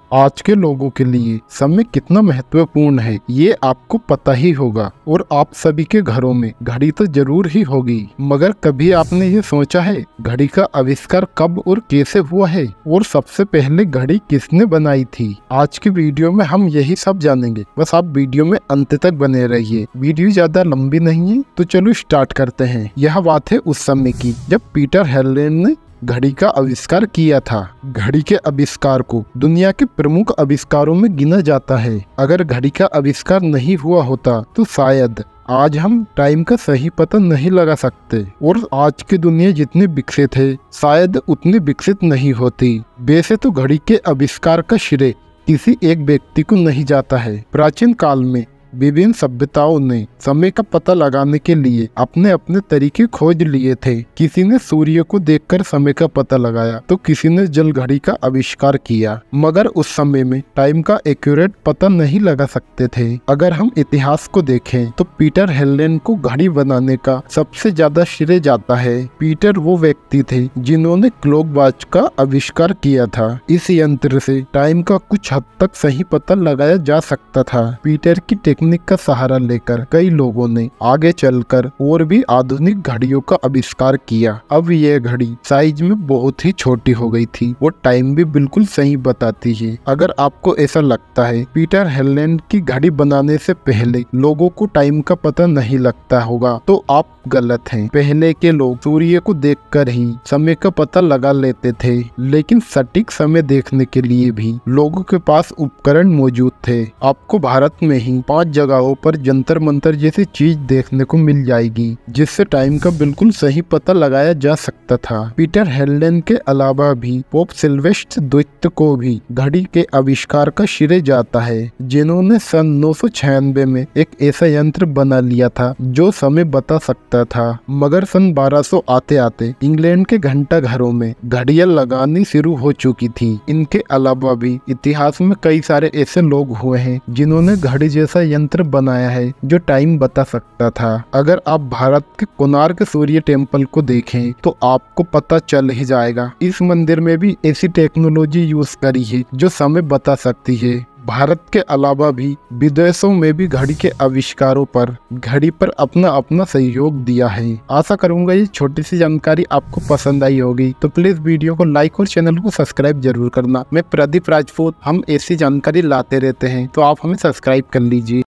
आज के लोगों के लिए समय कितना महत्वपूर्ण है ये आपको पता ही होगा और आप सभी के घरों में घड़ी तो जरूर ही होगी। मगर कभी आपने ये सोचा है घड़ी का आविष्कार कब और कैसे हुआ है और सबसे पहले घड़ी किसने बनाई थी? आज की वीडियो में हम यही सब जानेंगे, बस आप वीडियो में अंत तक बने रहिए। वीडियो ज्यादा लंबी नहीं है तो चलो स्टार्ट करते हैं। यह बात है उस समय की जब पीटर हेलेन ने घड़ी का आविष्कार किया था। घड़ी के आविष्कार को दुनिया के प्रमुख आविष्कारों में गिना जाता है। अगर घड़ी का आविष्कार नहीं हुआ होता तो शायद आज हम टाइम का सही पता नहीं लगा सकते और आज की दुनिया जितनी विकसित है शायद उतनी विकसित नहीं होती। वैसे तो घड़ी के आविष्कार का श्रेय किसी एक व्यक्ति को नहीं जाता है। प्राचीन काल में विभिन्न सभ्यताओं ने समय का पता लगाने के लिए अपने अपने तरीके खोज लिए थे। किसी ने सूर्य को देखकर समय का पता लगाया तो किसी ने जल घड़ी का आविष्कार किया। मगर उस समय में टाइम का एक्यूरेट पता नहीं लगा सकते थे। अगर हम इतिहास को देखें तो पीटर हेलेन को घड़ी बनाने का सबसे ज्यादा श्रेय जाता है। पीटर वो व्यक्ति थे जिन्होंने क्लॉक वॉच का आविष्कार किया था। इस यंत्र से टाइम का कुछ हद तक सही पता लगाया जा सकता था। पीटर की टेक्निक का सहारा लेकर कई लोगों ने आगे चलकर और भी आधुनिक घड़ियों का आविष्कार किया। अब यह घड़ी साइज में बहुत ही छोटी हो गई थी वो टाइम भी बिल्कुल सही बताती है। अगर आपको ऐसा लगता है पीटर हेलेन की घड़ी बनाने से पहले लोगों को टाइम का पता नहीं लगता होगा तो आप गलत हैं। पहले के लोग सूर्य को देखकर ही समय का पता लगा लेते थे, लेकिन सटीक समय देखने के लिए भी लोगों के पास उपकरण मौजूद थे। आपको भारत में ही 5 जगहों पर जंतर मंतर जैसी चीज देखने को मिल जाएगी जिससे टाइम का बिल्कुल सही पता लगाया जा सकता था। पीटर हेलेन के अलावा भी पोप सिल्वेस्टर द्वितीय को भी घड़ी के आविष्कार का श्रेय जाता है, जिन्होंने सन 996 में एक ऐसा यंत्र बना लिया था जो समय बता सकता था। मगर सन 1200 आते आते इंग्लैंड के घंटा घरों में घड़ियां लगानी शुरू हो चुकी थी। इनके अलावा भी इतिहास में कई सारे ऐसे लोग हुए हैं जिन्होंने घड़ी जैसा यंत्र बनाया है जो टाइम बता सकता था। अगर आप भारत के कोणार्क सूर्य टेम्पल को देखें तो आपको पता चल ही जाएगा इस मंदिर में भी ऐसी टेक्नोलॉजी यूज करी है जो समय बता सकती है। भारत के अलावा भी विदेशों में भी घड़ी के आविष्कारों पर घड़ी पर अपना अपना सहयोग दिया है। आशा करूंगा ये छोटी सी जानकारी आपको पसंद आई होगी, तो प्लीज वीडियो को लाइक और चैनल को सब्सक्राइब जरूर करना। मैं प्रदीप राजपूत, हम ऐसी जानकारी लाते रहते हैं तो आप हमें सब्सक्राइब कर लीजिए।